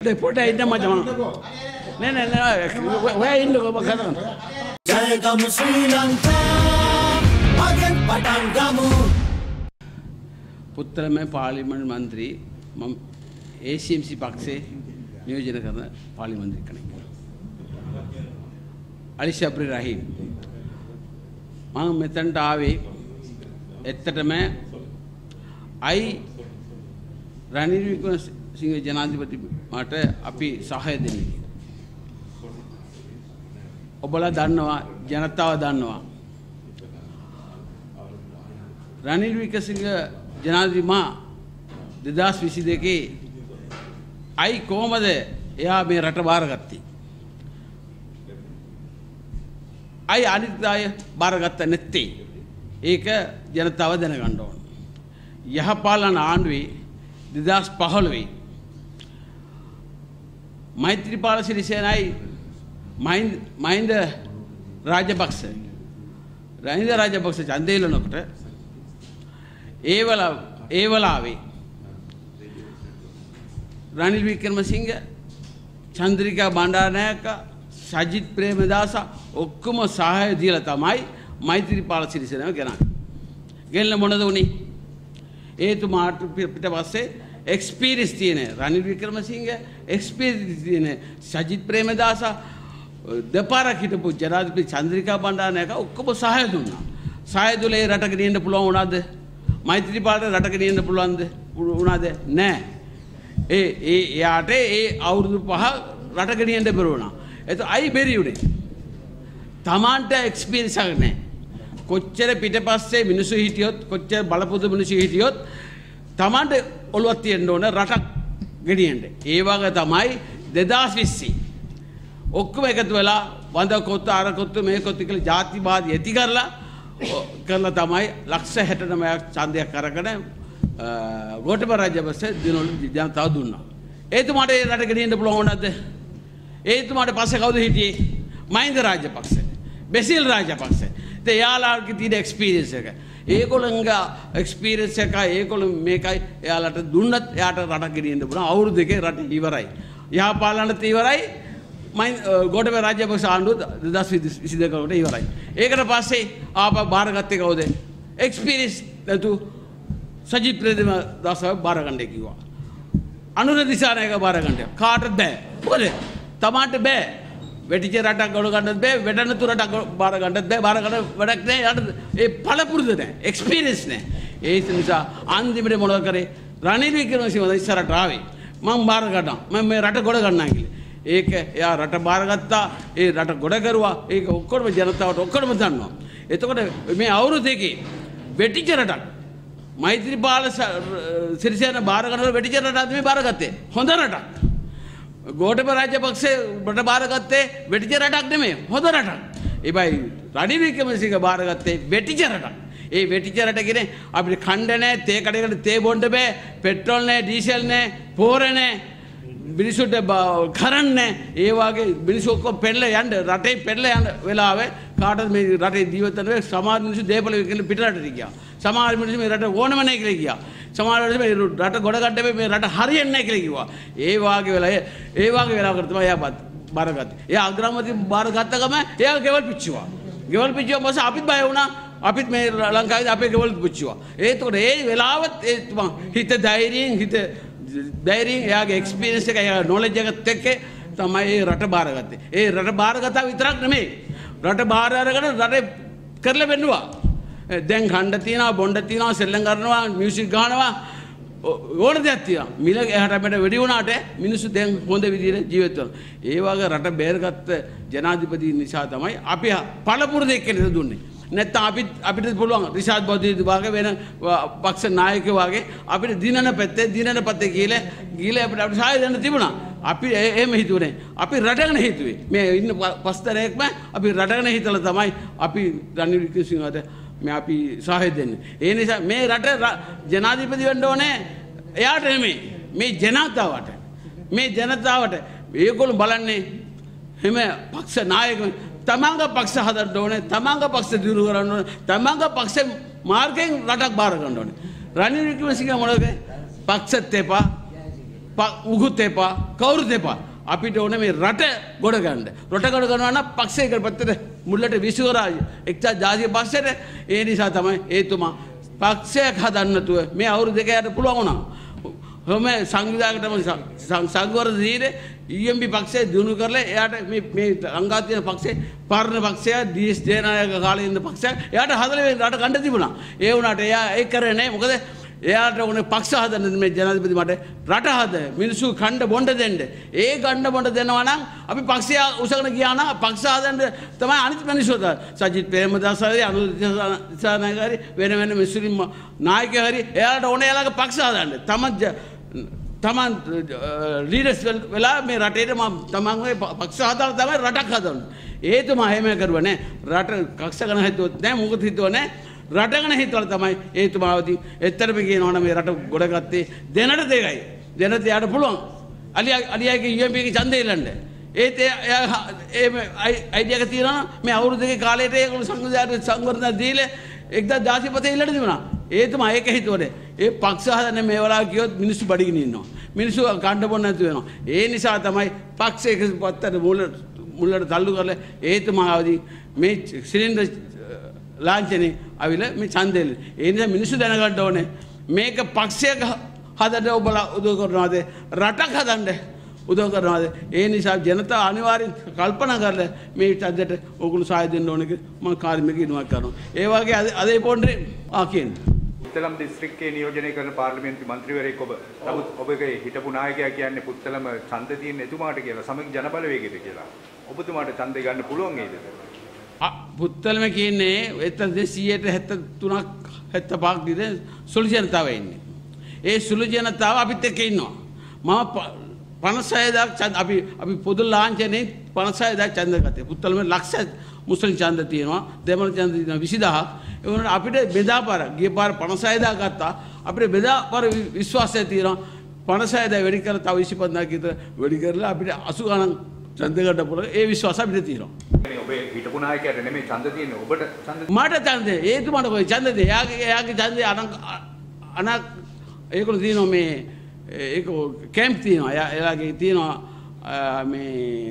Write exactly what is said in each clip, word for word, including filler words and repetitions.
පොඩ ඉන්න මචං නෑ නෑ නෑ ඔය ඉන්නකෝ මම කතා කරනවා ජයගමු ශ්‍රී ලංකා මගෙන් පටන් ගමු පුත්තලම පාර්ලිමේන්තු මන්ත්‍රී මම A C M C පක්ෂේ නියෝජනය කරන පාර්ලිමේන්තු කෙනෙක් අලි ශබ්රි රහීම් මම මෙතනට ආවේ ඇත්තටම අයි රනිල් වික්‍රමසිංහ ජනාධිපතිතුමාට අපි සහාය දෙන්න. ඔබලා දන්නවා ජනතාව දන්නවා රනිල් වික්‍රමසිංහ ජනාධිපතිතුමා දෙදාස් විසි දෙකේ අයි කොහමද එයා මේ රට බාරගත්තේ? අයි අනිත් අය බාරගත්ත නැත්තේ. ඒක ජනතාව දැනගන්න ඕන. යහපාලන ආණ්ඩුවේ දෙදාස් පහළොව මෛත්‍රීපාල සිරිසේනයි මහින්ද මහින්ද රාජපක්ෂ රනිල් රාජපක්ෂ ඡන්දය ඉල්ලනකොට ඒ වල ඒ වෙලාවේ රනිල් වික්‍රමසිංහ චන්ද්‍රිකා බණ්ඩාරනායක සජිත් ප්‍රේමදාස ඔක්කොම සහාය දීලා තමයි මෛත්‍රීපාල සිරිසේනව ගෙනාවේ. ගෙන්න මොනද උනේ? ඒතුමාට පිට පස්සේ එක්ස්පීරියන්ස් තියෙන රනිල් වික්‍රමසිංහ එක්ස්පීරියන්ස් තියෙන සජිත් ප්‍රේමදාස දෙපාරක් හිටපු ජනාධිපති චන්ද්‍රිකා බණ්ඩාරනායක ඔක්කොම සහාය දුන්නා. සහාය දුලේ රට ගෙනියන්න පුළුවන් වුණාද? මෛත්‍රීපාලට රට ගෙනියන්න පුළුවන්ද? වුණාද? නෑ. ඒ ඒ යාට ඒ අවුරුදු පහ රට ගෙනියන්න බැරි වුණා. ඒක අයි බැරි උනේ. Tamanta එක්ස්පීරියන්ස් එකක් නෑ. කොච්චර පිටපස්සේ මිනිස්සු හිටියොත් කොච්චර බලපොදු මිනිස්සු හිටියොත් Tamanta ඔළුවක් තියෙන්න ඕන රටක් ගෙනියන්න. ඒ වගේ තමයි දෙදාස් විස්සි ඔක්කොම එකතු වෙලා වඳ කොත්ත අර කොත්ත මේ කොත්ත කියලා ජාතිවාදී ඇති කරලා කරලා තමයි ලක්ෂ හැට නවයක් ඡන්දයක් අරගෙන ගෝඨාභය රාජපක්ෂ දිනවල ජනතාව දුන්නා. ඒතුමාට ඒ රට ගෙනියන්න පුළුවන් වුණාද? ඒතුමාට පස්සේ කවුද හිටියේ? මහින්ද රාජපක්ෂ, බෙසිල් රාජපක්ෂ. ඒ යාළුවාගේ තියෙන එක්ස්පීරියන්ස් එක. ඒගොල්ලන්ගේ එක්ස්පීරියන්ස් එක ඒගොල්ලෝ මේකයි එයාලට දුන්නත් එයාට රට ගෙනියන්න පුළුවන්. අවුරුදු දෙකේ රට ඉවරයි. යහපාලනත් ඉවරයි. මහින්ද ගෝඨාභය රාජපක්ෂ ආණ්ඩුව දෙදාස් විසි දෙක කට ඉවරයි. ඒකට පස්සේ ආපහු බාරගත්තේ කවුද? එක්ස්පීරියන්ස් නැතු සජිත් ප්‍රේමදාසව බාරගන්න කිව්වා. අනුර දිසානායක බාරගන්න. කාටද බෑ. මොකද තමාට බෑ. වෙටිච රටක් ගොඩ ගන්නත් බෑ. වෙඩනතු රටක් බාර ගන්නත් බෑ. බාර ගන්න වැඩක් නෑ. යාට ඒ පළපුරුදු නෑ. එක්ස්පීරියන්ස් නෑ. ඒ නිසා අන්තිමට මොනවද කරේ? රනිල් වික්‍රමසිංහ ඉස්සරහට ආවේ. මම බාර ගන්නවා. මම මේ රට ගොඩ ගන්නවා කියලා. ඒක එයා රට බාරගත්තා. ඒ රට ගොඩ කරුවා. ඒක ඔක්කොම ජනතාවට ඔක්කොම දන්නවා. එතකොට මේ අවුරුදු දෙකේ වෙටිච රටක් මෛත්‍රීපාල සිරිසේන බාර ගන්නවල වෙටිච රටක් මේ බාරගත්තේ. හොඳ රටක්. ගෝඨාභය රාජපක්ෂ රට බාරගත්තේ වෙටිච රටක් නෙමෙයි. හොඳ රටක්. ඒබයි රනිල් වික්‍රමසිංහ බාරගත්තේ වෙටිච රටක්. ඒ වෙටිච රට කියන්නේ අපිට ඛණ්ඩ නැහැ, තේ කඩේකට තේ බොන්න බෑ, පෙට්‍රෝල් නැහැ, ඩීසල් නැහැ, පෝර නැහැ. මිනිසුන්ට කරන්න නැහැ. ඒ වගේ මිනිස්සු ඔක්කොම පෙරල යන්න රටේ පෙරල යන වෙලාවේ කාටද මේ රටේ ජීවත් වෙන සමහර මිනිස්සු දේපල විකලා පිටරටට ගියා. සමහර මිනිස්සු මේ රට ඕනම නැහැ කියලා ගියා. සමහර මිනිස්සු මේ රට ගොඩ ගන්න මේ රට හරියන්නේ නැහැ කියලා කිව්වා. ඒ වාගේ වෙලා ඒ වාගේ වෙලාවකට තමයි එයා බාරගත්තේ. එයා අග්‍රාමාත්‍ය බාරගත්ත ගම එයා ගෙවල් පිච්චුවා. ගෙවල් පිච්චුවා මොකද අපිත් බය වුණා. අපිත් මේ ලංකාවේ අපේ ගෙවල් පිච්චුවා. ඒතකොට ඒ වෙලාවත් ඒ තුමා හිත ධෛර්යයෙන් හිත ධෛර්යයෙන් එයාගේ එක්ස්පීරියන්ස් එක එයාගේ නොලෙජ් එකත් එක්ක තමයි ඒ රට බාරගත්තේ. ඒ රට බාරගත්තා විතරක් නෙමෙයි. රට බාර අරගෙන රටේ කරලා වෙන්නවා. දැන් ඛණ්ඩ තියනවා, බොණ්ඩ තියනවා, සෙල්ලම් කරනවා, මියුසික් ගහනවා, ඕන දෙයක් තියනවා. මිල එහාට අපිට වෙඩි වුණාට මිනිස්සු දැන් හොඳ විදිහට ජීවත් වෙනවා. ඒ වගේ රට බේරගත්ත ජනාධිපති නිසා තමයි අපි පළපුරුදු එක්කෙනෙක් දුන්නේ. නැත්නම් අපිට අපිට පුළුවන් රිෂාඩ් බෝධි වගේ වෙන පක්ෂ නායකයෝ වගේ අපිට දිනන පැත්තේ දිනන පැත්තේ කියලා ගිහලා අපිට අපිට සාය දෙන්න තිබුණා. අපි එහෙම හිතුවේ. අපි රටගෙන හිතුවේ. මේ ඉන්න පස්තරයක්ම අපි රටගෙන හිතලා තමයි අපි රනිල් වික්‍රමසිංහට මේ අපි සහාය දෙන්නේ. ඒ නිසා මේ රට ජනාධිපති වෙන්න ඕනේ එයාට නෙමෙයි. මේ ජනතාවට. මේ ජනතාවට ඒගොල්ලෝ බලන්නේ හැම පක්ෂ නායකයෝ තමන්ගේ පක්ෂ හදන්න ඕනේ, තමන්ගේ පක්ෂ දිනු කරන්න ඕනේ, තමන්ගේ පක්ෂ මාර්ගයෙන් රටක් බාර ගන්න ඕනේ. රනිල් වික්‍රමසිංහ මොනවද? පක්ෂත් එපා, මුකුත් එපා කවුරුත් එපා. අපිට ඕනේ මේ රට ගොඩ ගන්න. රට ගොඩ ගන්නවා නම් පක්ෂයකට පැත්තට මුල්ලට විශ්වරාජ එක්සත් ජාතික පක්ෂයට ඒ නිසා තමයි ඒතුමා පක්ෂයක් හදන්න නැතුව මේ අවුරුදු දෙක යට පුළුවන් වුණා. හැම සංවිධායකටම සංවර්ධන දීලා ඊ එම් පී පක්ෂය දිනු කරලා එයාට මේ මේ ලංකාවේ තියෙන පක්ෂේ පරණ පක්ෂය ඩී එස් ජයනායක කාලේ ඉන්න පක්ෂය එයාට හදලා රට ගන්න තිබුණා. ඒ වුණාට එයා ඒක කරේ නැහැ. මොකද එයාට ඕනේ පක්ෂ හදන්න මේ ජනාධිපති මට රට හද මිනිස්සු කණ්ඩ බොණ්ඩ දෙන්න. ඒ කණ්ඩ බොණ්ඩ දෙනවා නම් අපි පක්ෂය උසගෙන ගියා නම් පක්ෂ හදන්න තමයි අනිත් මිනිස්සු සජිත් ප්‍රේමදාස හරි අනුර දිසානායක හරි වෙන වෙන මුස්ලිම් නායකයෝ හරි එයාට ඕනේ එයාලගේ පක්ෂ හදන්න. තමන් තමන් ලීඩර්ස් වෙලා මේ රටේ තමන්ගේ පක්ෂ හදලා තමයි රටක් හදන්නේ. ඒ තුමා එහෙම කරුවා නෑ. රට කක්ෂ ගණන් හිතුවොත් නෑ මොකද හිතුවා නෑ. රටගන හිතවල තමයි ඒතුමාවදී එතරම් කියනවනම් මේ රට ගොඩගත්තේ දෙනට දෙකයි. දෙනට යාට පුළුවන්. අලි අලියාගේ යු එම් පී ගේ ඡන්දය ඉල්ලන්න. ඒත් එයා ඒ අයිඩියා එක තියනවා මේ අවුරුදු දෙකේ කාලයට ඒගොල්ලෝ සංවිධානය සංවර්ධන දීලා එක්දා ජාතිපතේ ඉල්ලන්න තිබුණා. ඒතුමා ඒක හිතුවනේ. ඒ පක්ෂ හදන්න මේ වෙලාව කියොත් මිනිස්සු බඩගිනින් ඉන්නවා. මිනිස්සු කණ්ඩ බොන්න නැතු වෙනවා. ඒ නිසා තමයි පක්ෂයක පත්තට මුල මුලට තල්ලු කරලා ඒතුමාවදී මේ සිලින්ඩර් ලාංඡනේ අවිල මේ ඡන්දෙල්. ඒ නිසා මිනිස්සු දැනගන්න ඕනේ මේක පක්ෂයක හදන්න ඔබලා උදව් කරනවාද රටක් හදන්න උදව් කරනවාද. ඒ නිසා ජනතාව අනිවාර්යෙන් කල්පනා කරලා මේ ඡන්දෙට ඔගොල්ලෝ සහාය දෙන්න ඕනේ කියලා මම කාර්මික ඉනුවක් කරනවා. ඒ වගේ අද ඒ පොන්ඩේ ආ කියන්නේ පුත්තලම් දිස්ත්‍රික්කයේ නියෝජනය කරන පාර්ලිමේන්තු මන්ත්‍රීවරයෙක් ඔබ. නමුත් ඔබගේ හිටපු නායකයා කියන්නේ පුත්තලම ඡන්ද තියෙන එතුමාට කියලා සමග ජනබලවේගයට කියලා. ඔබතුමාට ඡන්දය ගන්න පුළුවන් නේද? පුත්තලම කියන්නේ එතන දෙසියයට හැත්තෑ තුනක් හැත්තෑ පහක් දින සුළු ජනතාව ඉන්නේ. ඒ සුළු ජනතාව අපිත් එක්ක ඉන්නවා. මම පනස් හය දාක් ඡන්ද අපි අපි පොදු ලාංඡනේ පනස් හය දාක් ඡන්ද ගත්තේ. පුත්තලම ලක්ෂ මුස්ලිම් ඡන්ද තියෙනවා. දෙමළ ඡන්ද තියෙනවා විසි දහසක්. ඒ වුණාට අපිට බෙදාපාර ගිය පාර පනස් හය දාක් ගත්තා. අපිට බෙදාපාර විශ්වාසය තියෙනවා. පනස් හය දාක් වැඩි කරලා තව විසි පන්දාක් විතර වැඩි කරලා අපිට අසූ ගණන් ඡන්ද ගන්න පුළුවන්. ඒ විශ්වාසය අපිට තියෙනවා. ඔබේ හිටපු නායකයාට නෙමෙයි ඡන්ද තියෙන්නේ ඔබට ඡන්ද මට ඡන්ද ඒතුමාට කොයි ඡන්දද එයාගේ එයාගේ ඡන්දේ අනක් අනක් ඒකවල තියෙනවා මේ ඒක කැම්ප් තියෙනවා එයාගේ තියෙනවා මේ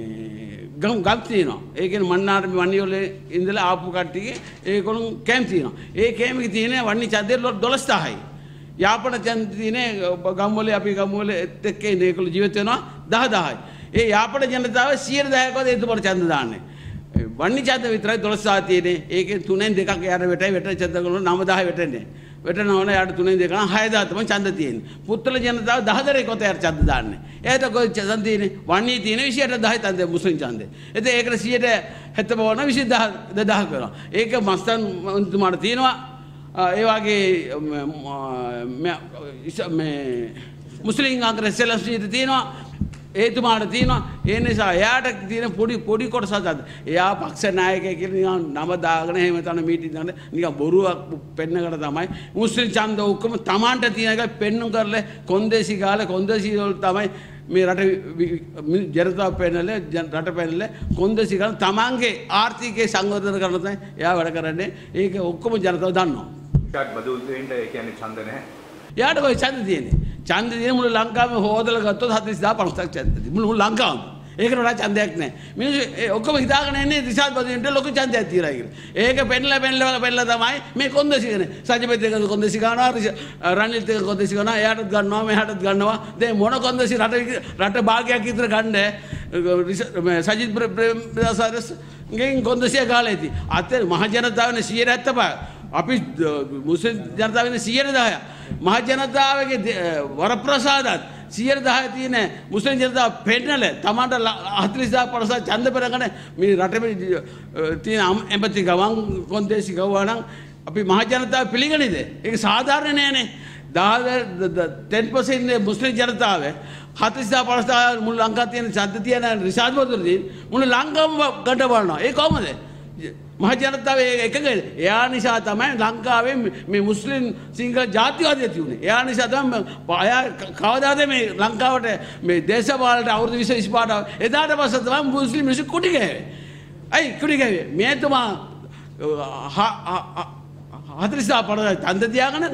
ගම් ගම් තියෙනවා ඒ කියන්නේ මන්නාර වන්නිවල ඉඳලා ආපු කට්ටියගේ ඒකලුන් කැම්ප් තියෙනවා ඒ කැම්ප් එකේ තියෙන වන්නි ඡන්දේ දොළොස් දහසයි යාපන ඡන්ද තියෙන්නේ ගම් වල අපි ගම් වල එක්ක ඉන්නේ ඒකලු ජීවත් වෙනවා දහ දහයි ඒ යාපන ජනතාව සියයට දහයක් වගේ ඒතුමාට ඡන්ද දාන්නේ වන්නි ඡන්ද විතරයි දොළොස් දහසක් තියෙන්නේ. ඒකෙන් තුනෙන් දෙකක් යාර වෙටයි වෙට ඡන්ද කරන නව දහය වෙටන්නේ. වෙටනවන යාට තුනෙන් දෙක නම් හය දහස් තමයි ඡන්ද තියෙන්නේ. පුත්තල ජනතාව දහ දහරේ කොට යාර ඡන්ද දාන්නේ. එයාට කොයි ඡන්ද තියෙන්නේ? වන්නි තියෙන්නේ විසියට දහයි ඡන්ද මුස්ලිම් ඡන්දේ. එතෙ ඒකට සියයට හැත්තෑ බවන විසි දහස් දෙදහස් කරනවා. ඒක මස්තන් තුමාට තියෙනවා. ඒ වගේ මේ මුස්ලිම් අංගර සෙලස්ටීට තියෙනවා. ඒතුමාට තියෙනවා. ඒ නිසා එයාට තියෙන පොඩි පොඩි කොටසක් අද. එයා පක්ෂ නායකයෙක් කියලා නිකන් නම දාගෙන එහෙම තන මීටින් දාන්න නිකන් බොරුවක් පෙන්නකට තමයි මුස්ලිම් ඡන්ද ඔක්කොම Tamanට තියෙන එක පෙන්නුම් කරලා කොන්දේසි ගාලා කොන්දේසි වල තමයි මේ රට ජනතාව පෙන්නලා රට පෙන්නලා කොන්දේසි ගාලා Tamanගේ ආර්ථිකයේ සංවර්ධන කරන තමයි එයා වැඩ කරන්නේ. ඒක ඔක්කොම ජනතාව දන්නවා. ඊට බදු දෙන්න ඒ කියන්නේ ඡන්ද නැහැ. යාට කොයි ඡන්ද තියෙන්නේ? ඡන්ද තියෙන මුළු ලංකාවේම හොදලා ගත්තොත් හතළිස් දහස් පනස්සක් ඡන්ද තියෙනවා. මුළු ලංකාවම. ඒකට වඩා ඡන්දයක් නැහැ. මිනිස්සු ඔක්කොම හිතාගෙන ඉන්නේ රිෂාඩ් බදින්ට ලොකු ඡන්දයක් තියලා කියලා. ඒක පෙන්නලා පෙන්නලා පෙන්නලා තමයි මේ කොන්දේසි ගන්නේ. සජිපෙත් එක කොන්දේසි ගන්නවා, රනිල්ත් එක කොන්දේසි ගන්නවා, එයාටත් ගන්නවා, මෙයාටත් ගන්නවා. දැන් මොන කොන්දේසි රට රට භාගයක් විතර ගන්න මේ සජිත් ප්‍රේමදාස ගෙන් කොන්දේසිය ගාලා ඉති. අතේ මහ ජනතාවනේ සියයට හැත්තෑ පහ. අපි මුස්ලිම් ජනතාවනේ සියයට දහයක්. මහ ජනතාවගේ වරප්‍රසාදත් සියයට දහය තියෙන මුස්ලිම් ජනතාව පෙන්නල තමන්ට හතළිස් දහස් පනස්සක් ඡන්ද පෙරගෙන මේ රටේ තියෙන එම්පති ගවන් කොන්දේසි ගවවා නම් අපි මහ ජනතාව පිළිගනිද? ඒක සාධාරණ නෑනේ. දහ පර්සන්ට් මුස්ලිම් ජනතාව හතළිස් දහස් පනස්සක් මුළු ලංකාවේ තියෙන ඡන්ද තියෙන රිෂාඩ් බදුරදී මුළු ලංකාවම ගඩ බලනවා. ඒ කොහමද? මහ ජනතාව එකග එයා නිසා තමයි ලංකාවේ මේ මුස්ලිම් සිංහල ජාතිවාදය තියුනේ. එයා නිසා තමයි අයා කවදාද මේ ලංකාවට මේ දේශපාලනට අවුරුදු විස්ස විස්ස පාට එදාට පස්සේ තමයි මුස්ලිම් මිනිස්සු කුටි ගෑවේ. අයි කුටි ගෑවේ. මේ තුමා හතළිස් දහස් පනස්සක් ඡන්ද තියාගෙන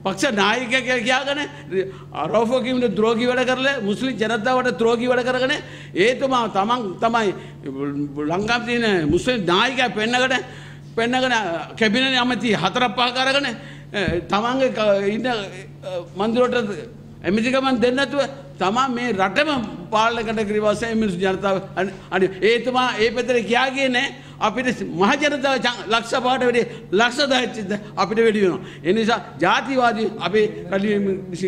පක්ෂ නායකයා කියලා කියාගෙන රවුෆ් හකීම්ට ද්‍රෝහී වැඩ කරලා මුස්ලිම් ජනතාවට ද්‍රෝහී වැඩ කරගෙන ඒතුමා තමන් තමයි ලංකාවේ තියෙන මුස්ලිම් නායකයා පෙන්නගෙන පෙන්නගෙන කැබිනට් ඇමති හතරක් පහක් අරගෙන තමන්ගේ ඉන්න මන්දිරට ඇමතිකමක් දෙන්න නැතුව තමන් මේ රටම පාලනය කරන ක්‍රියාවසේ මිනිස් ජනතාව අනි ඒතුමා ඒ පැත්තට කියා ගියේ නැහැ අපිට මහ ජනතාව ලක්ෂ පහකට වැඩි ලක්ෂ දහයක් අපිට වැඩි වෙනවා. ඒ නිසා ජාතිවාදී අපේ රටේ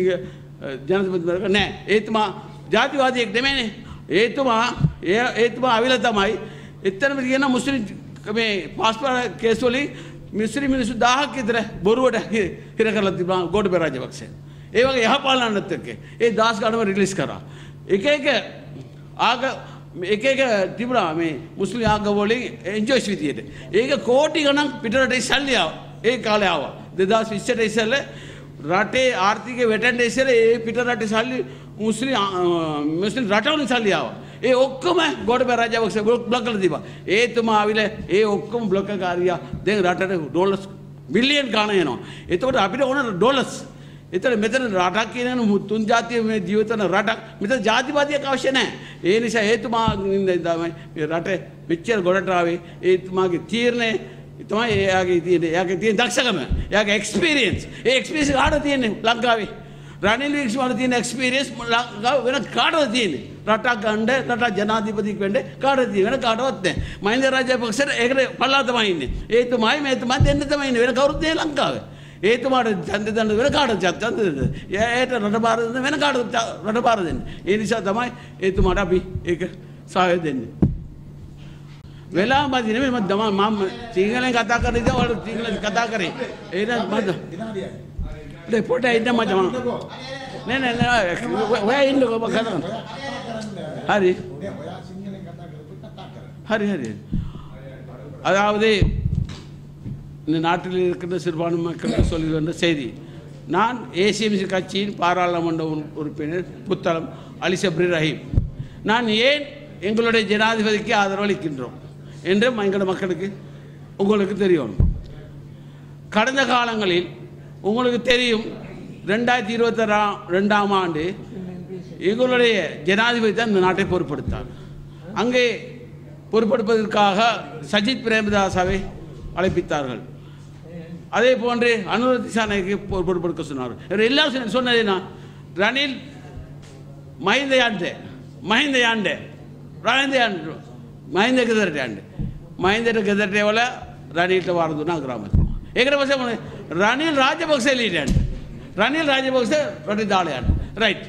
ජනතාව නෑ. ඒතුමා ජාතිවාදියෙක් නෙමෙයිනේ. ඒතුමා ඒතුමා අවිල තමයි එතරම් කියන මුස්ලිම් මේ පාස්පෝර්ට් කේස් වලින් මුස්ලිම් මිනිස්සු දහයක් විතර බොරුවට හිර කරලා තිබුණා ගෝඨබය රාජපක්ෂ. ඒ වගේ යහපාලනත් එක්ක ඒ දහස් ගණනම රිලීස් කරා. එක එක ආග එක එක තිබුණා මේ මුස්ලිම් ආගම වලින් එන්ජොයිස් විදියට. ඒක කෝටි ගණන් පිටරට ඉස්සල්ලි ආවා. ඒ කාලේ ආවා. දෙදාස් විස්සට ඉස්සෙල්ලා රටේ ආර්ථිකය වැටෙන්න ඉස්සෙල්ලා ඒ පිටරට සල්ලි මුස්ලිම් මුස්ලිම් රටවලින් සල්ලි ආවා. ඒ ඔක්කොම ගෝඨබය රාජපක්ෂ බ්ලොක් කරලා තිබා. ඒතුමා ආවිල ඒ ඔක්කොම බ්ලොක් කාරියා දැන් රටට ඩොලර්ස් බිලියන් ගණන් එනවා. එතකොට අපිට ඕන ඩොලර්ස් එතන මෙතන රටක් කියන තුන් ජාතිය මේ ජීවිතන රටක් මෙතන ජාතිවාදියක් අවශ්‍ය නැහැ. ඒ නිසා ඒතුමා තමයි මේ රට මෙච්චර ගොඩට ආවේ. ඒතුමාගේ තීරණය තමයි එයාගේ තියෙන එයාගේ තියෙන දක්ෂකම එයාගේ එක්ස්පීරියන්ස්. ඒ එක්ස්පීරියන්ස් කාටද තියෙන්නේ ලංකාවේ? රනිල් වික්‍රමසිංහට තියෙන එක්ස්පීරියන්ස් ලංකාව වෙන කාටද තියෙන්නේ? රටක් ගන්න රට ජනාධිපතියෙක් වෙන්න කාටද තියෙන්නේ? වෙන කාටවත් නැහැ. මහින්ද රාජපක්ෂට ඒකට පල්ලා තමයි ඉන්නේ. ඒතුමායි මේතුමා දෙන්න තමයි ඉන්නේ. වෙන කවුරුත් නැහැ ලංකාවේ. ඒතුමාට ඡන්ද දෙන්න වෙන කාටද ඡන්ද දෙන්න. එයාට රට බාර දෙන්න වෙන කාටද රට බාර දෙන්න. ඒ නිසා තමයි ඒතුමාට අපි ඒක සහාය දෙන්නේ. වෙලාවමදි නෙමෙයි මම දම මම සිංහලෙන් කතා කරන ඉතින් ඔයාලට සිංහලෙන් කතා කරේ. එහෙනම් මම දෙ පොඩ්ඩක් ඉන්න මම මම නෑ නෑ නෑ ඔයා ඉන්නකෝ මම කතා කරනවා. හරි. හරி හරි. அதாவது இந்த நாட்டில் இருக்கின்ற சிறுபான்மை மக்களுக்கு சொல்லி வந்த செய்தி. நான் ஏசிஎம்சி கட்சியின் பாராளுமன்ற உறுப்பினர் புத்தளம் அலி சப்ரி ரஹீம். நான் ஏன் எங்களுடைய ஜனாதிபதிக்கு ஆதரவளிக்கின்றோம் என்று எங்களோட மக்களுக்கு உங்களுக்கு தெரியும். கடந்த காலங்களில் உங்களுக்கு தெரியும் ரெண்டாயிரத்தி இருபத்தி ரெண்டாம் ஆண்டு எங்களுடைய ஜனாதிபதி தான் இந்த நாட்டை பொறுப்படுத்தார். அங்கே பொறுப்படுப்பதற்காக சஜித் பிரேமதாசாவை அழைப்பித்தார்கள். அதே போன்று அனுர திசாநாயக்கு பொறுப்படுக்க சொன்னார்கள். எல்லாரும் சொன்னதுன்னா ரணில் மஹிந்த ஆண்டு மஹிந்த ஆண்டு ரணிந்த ஆண்டு மஹிந்த ගෙදරට යන්න. මහින්දට ගෙදරට එවලා රනිල්ට වාර දුන්නා ග්‍රාමතුමා. ඒකට පස්සේ මොනේ රනිල් රාජපක්ෂ එළියට යන්න. රනිල් රාජපක්ෂ රට දාලා යන්න. ரைட்.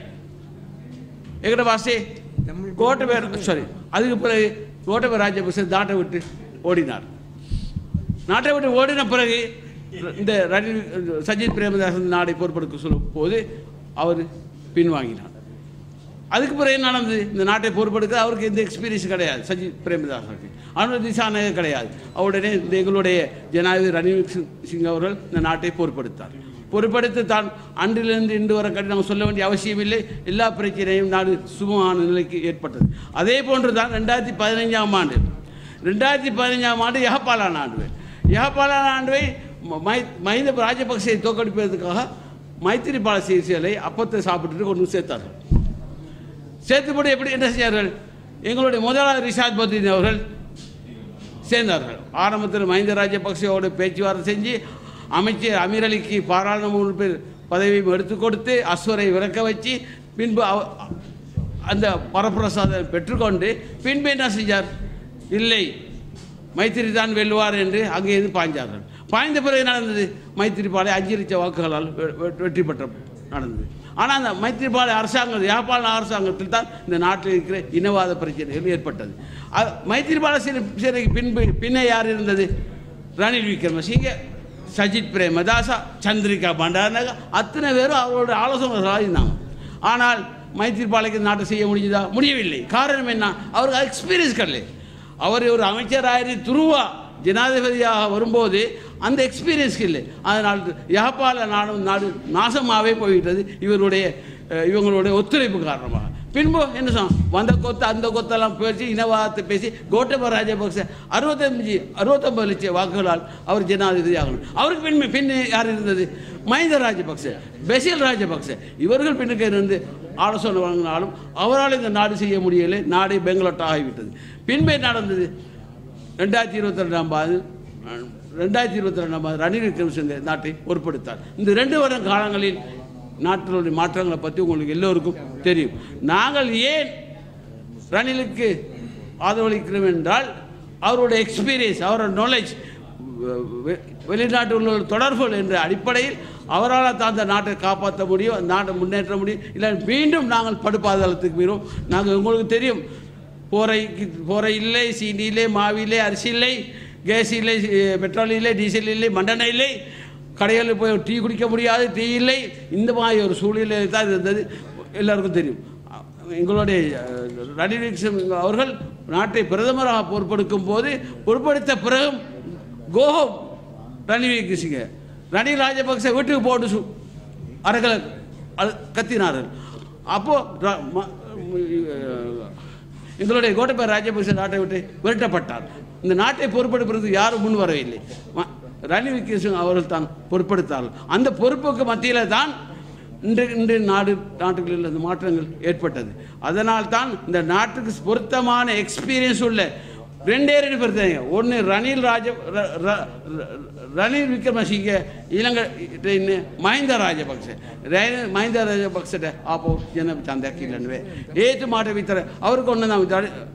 ඒකට පස්සේ கோட்டபய சாரி அதுக்கு பிறகு கோட்டபய ராஜபக்ஷ நாட்டை விட்டு ஓடினார். நாட்டை விட்டு ஓடின பிறகு இந்த ரணில் சஜித் பிரேமதாசன் நாடை பொறுப்பெடுக்க சொல்லும் போது அவர் பின்வாங்கினார். அதுக்கு பிறகு என்ன நடந்தது? இந்த நாட்டை பொறுப்பெடுக்க அவருக்கு எந்த எக்ஸ்பீரியன்ஸ் கிடையாது. சஜித் பிரேமதாசனுக்கு அனுர திசாநாயகர் கிடையாது. அவருடனே இந்த எங்களுடைய ஜனாதிபதி ரணில் சிங் அவர்கள் இந்த நாட்டை பொறுப்பெடுத்தார். பொறுப்பெடுத்து தான் அன்றிலிருந்து இன்று வரை கட்டி நாங்கள் சொல்ல வேண்டிய அவசியமில்லை. எல்லா பிரச்சனையும் நாடு சுமமான நிலைக்கு ஏற்பட்டது. அதே போன்று தான் ரெண்டாயிரத்தி பதினைஞ்சாம் ஆண்டு ரெண்டாயிரத்தி பதினைஞ்சாம் ஆண்டு யகப்பாலான ஆண்டு யகப்பாலான ஆண்டுவை மஹிந்த ராஜபக்சே தோற்கடிப்பதற்காக மைத்திரிபால சிறிசேனை அப்பத்தை சாப்பிட்டு கொண்டு சேர்த்தார்கள். சேர்த்துப்படி எப்படி என்ன செய்தார்கள்? எங்களுடைய முதலாளர் ரிஷாத் பத்ரின் அவர்கள் சேர்ந்தார்கள். ஆரம்பத்தில் மஹிந்த ராஜபக்சேவோடு பேச்சுவார்த்தை செஞ்சு அமைச்சர் அமீர் அலிக்கு பாராளுமன்ற உறுப்பினர் பதவியும் எடுத்து கொடுத்து அஸ்வரை விளக்க வச்சு பின்பு அந்த வரப்பிரசாதம் பெற்றுக்கொண்டு பின்பு என்ன செஞ்சார்? இல்லை மைத்திரி தான் வெல்லுவார் என்று அங்கே இருந்து பாய்ந்தார்கள். பாய்ந்த பிறகு நடந்தது மைத்திரிபாலை அஞ்சு லட்ச வாக்குகளால் வெற்றி பெற்ற நடந்தது. ஆனால் அந்த மைத்திரிபாலை அரசாங்கம் யாழ்ப்பாண அரசாங்கத்தில் தான் இந்த நாட்டில் இருக்கிற இனவாத பிரச்சனைகள் ஏற்பட்டது. மைத்திரிபால சேனைக்கு பின்பு பின்னே யார் இருந்தது? ரணில் விக்ரமசிங்க, சஜித் பிரேமதாசா, சந்திரிகா பண்டாரநாயகா அத்தனை பேரும் அவரோட ஆலோசனைகளாக இருந்தாங்க. ஆனால் மைத்திரிபாலைக்கு நாட்டை செய்ய முடியுதா? முடியவில்லை. காரணம் என்ன? அவருக்கு எக்ஸ்பீரியன்ஸ் கிடையாது. அவர் ஒரு அமைச்சராக துருவா ஜனாதிபதியாக வரும்போது அந்த எக்ஸ்பீரியன்ஸ் இல்லை. அதனால் யகப்பால நாடு நாடு நாசமாகவே போய்விட்டது இவருடைய இவங்களுடைய ஒத்துழைப்பு காரணமாக. பின்பு என்ன சொன்ன வந்த கொத்து அந்த கொத்தெல்லாம் பேசி இனவாதத்தை பேசி கோட்டபய ராஜபக்ச அறுபத்தஞ்சு அறுபத்தொம்பது லட்சம் வாக்குகளால் அவர் ஜனாதிபதி ஆகணும். அவருக்கு பின் பின் யார் இருந்தது? மஹிந்த ராஜபக்ச, பெசில் ராஜபக்ச. இவர்கள் பின்னுக்கு இருந்து ஆலோசனை வழங்கினாலும் அவரால் இந்த நாடு செய்ய முடியலை. நாடு பெங்களோட்டா ஆகிவிட்டது. பின்பே நடந்தது ரெண்டாயிரத்தி இருபத்தி ரெண்டாம் ஆண்டு ரெண்டாயிரத்தி இருபத்தி ரெண்டாம் ஆண்டு ரணில் விக்ரமசிங்கே நாட்டை பொறுப்படுத்தார். இந்த ரெண்டு வருட காலங்களில் நாட்டினுடைய மாற்றங்களை பற்றி உங்களுக்கு எல்லோருக்கும் தெரியும். நாங்கள் ஏன் ரணிலுக்கு ஆதரவளிக்கிறோம் என்றால் அவருடைய எக்ஸ்பீரியன்ஸ், அவரோட நாலேஜ், வெளிநாட்டு உள்ள தொடர்புகள் என்ற அடிப்படையில் அவரால் தான் அந்த நாட்டை காப்பாற்ற முடியும், நாட்டை முன்னேற்ற முடியும். இல்லை மீண்டும் நாங்கள் படுபாதாளத்துக்கு மீறும். நாங்கள் உங்களுக்கு தெரியும், போரைக்கு போரை இல்லை, சீனி இல்லை, மாவில்லை, அரிசி இல்லை, கேஸ் இல்லை, பெட்ரோல் இல்லை, டீசல் இல்லை, மண்டெண்ணெய் இல்லை, கடைகளில் போய் டீ குடிக்க முடியாது, டீ இல்லை. இந்த மாதிரி ஒரு சூழ்நிலை தான் இருந்தது. எல்லாருக்கும் தெரியும். எங்களுடைய ரணில் விக்ரமசிங்கே அவர்கள் நாட்டை பிரதமராக பொறுப்பெடுக்கும் போது பொறுப்படுத்த பிறகும் கோஹோம் ரணில் விக்ரமசிங்கே, ரணில் ராஜபக்ச வீட்டுக்கு போட்டு அறைகளை கத்தினார்கள். அப்போது எங்களுடைய கோட்டபய ராஜபக்ச நாட்டை விட்டு விரட்டப்பட்டார். இந்த நாட்டை பொறுப்பெடுப்பதற்கு யாரும் முன் வரவில்லை. ரணில் விக்ரமசிங்கே அவர்கள் தான் பொறுப்படுத்தார்கள். அந்த பொறுப்புக்கு மத்தியில் தான் இன்று இன்று நாடு நாட்டுகளில் அந்த மாற்றங்கள் ஏற்பட்டது. அதனால் தான் இந்த நாட்டுக்கு பொருத்தமான எக்ஸ்பீரியன்ஸ் உள்ள ரெண்டே ரெண்டு பிரச்சனை. ஒன்று ரணில் ராஜ ரணில் விக்ரமசிங்கே, இலங்கை மஹிந்த ರಾಜಪಕ್ಷ ಮಹಿಂದ ರಾಜಪಕ್ಷದ ಆಪೋ ಜನ ಚಂದಕ್ಕಿಲ್ಲನ್ವೇ ಏತು ಮಾಟ ಬಿತ್ತಾರೆ ಅವ್ರಿಗೆ ಒன்று ನಾವು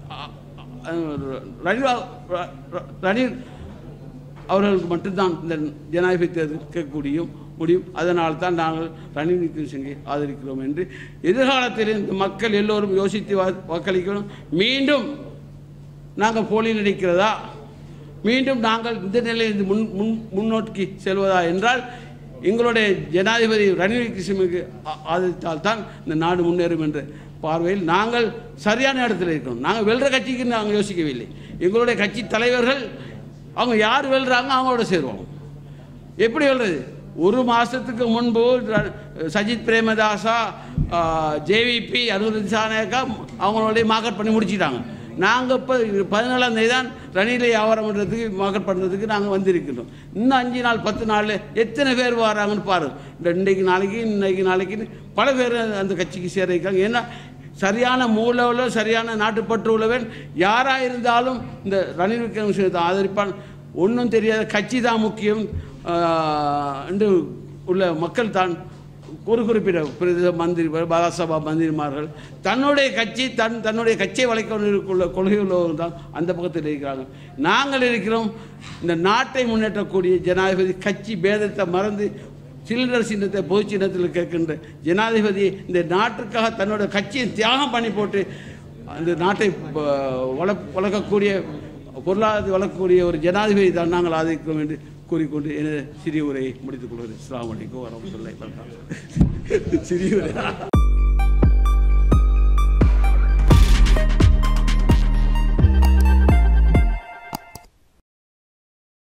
ரணில் ரணில் அவர்களுக்கு மட்டும்தான் இந்த ஜனாதிபதி தேர்தல் கேட்கக்கூடியும் முடியும். அதனால் தான் நாங்கள் ரணில் விக்ரமசிங்கே ஆதரிக்கிறோம் என்று எதிர்காலத்தில் இந்த மக்கள் எல்லோரும் யோசித்து வாக்களிக்கணும். மீண்டும் நாங்கள் போலியில் நடிக்கிறதா, மீண்டும் நாங்கள் இந்த நிலையில் முன் முன் முன்னோக்கி செல்வதா என்றால் எங்களுடைய ஜனாதிபதி ரணில் விக்ரமசிங்கே ஆதரித்தால் தான் இந்த நாடு முன்னேறும் என்ற பார்வையில் நாங்கள் சரியான இடத்துல இருக்கணும். நாங்கள் வெல்ற கட்சிக்கு நாங்கள் யோசிக்கவில்லை. எங்களுடைய கட்சி தலைவர்கள் அவங்க யார் வெல்றாங்க அவங்களோட சேருவாங்க. எப்படி வெல்றது? ஒரு மாதத்துக்கு முன்பு சஜித் பிரேமதாசா, ஜேவிபி, அனுர திசாநாயக்கா அவங்களுடைய மார்க்கெட் பண்ணி முடிச்சிட்டாங்க. நாங்கள் இப்போ பதினேழாம் தேதி தான் ரணிலை வியாபாரம் பண்ணுறதுக்கு மார்க்கெட் பண்ணுறதுக்கு நாங்கள் வந்திருக்கிறோம். இன்னும் அஞ்சு நாள் பத்து நாளில் எத்தனை பேர் வராங்கன்னு பாருங்கள். இன்றைக்கு நாளைக்கு இன்னைக்கு நாளைக்குன்னு பல பேர் அந்த கட்சிக்கு சேர இருக்காங்க. ஏன்னா சரியான மூலவில் சரியான நாட்டுப்பற்று உள்ளவன் யாராக இருந்தாலும் இந்த ரணில் விக்ரமசிங்கே ஆதரிப்பான். ஒன்றும் தெரியாத கட்சி தான் முக்கியம் என்று உள்ள மக்கள் தான் ஒரு குறிப்பிட்ட பிரதேச மந்திரி பாராசபா மந்திரிமார்கள் தன்னுடைய கட்சி தன் தன்னுடைய கட்சியை வளைக்க கொள்கை உள்ளவர்கள் தான் அந்த பக்கத்தில் இருக்கிறாங்க. நாங்கள் இருக்கிறோம் இந்த நாட்டை முன்னேற்றக்கூடிய ஜனாதிபதி. கட்சி பேதத்தை மறந்து சில்லர் சின்னத்தை பொது சின்னத்தில் கேட்கின்ற ஜனாதிபதி இந்த நாட்டுக்காக தன்னோட கட்சியை தியாகம் பண்ணி போட்டு அந்த நாட்டை வள வளர்க்கக்கூடிய பொருளாதாரத்தை வளர்க்கக்கூடிய ஒரு ஜனாதிபதி தான் நாங்கள் ஆதரிக்கிறோம் என்று கூறிக்கொண்டு எனது சிறிய உரையை முடித்துக் கொள்கிறேன். அஸ்ஸலாமு அலைக்கும் வரஹ்மத்துல்லாஹி வபரகாத்துஹு. சிறிய உரை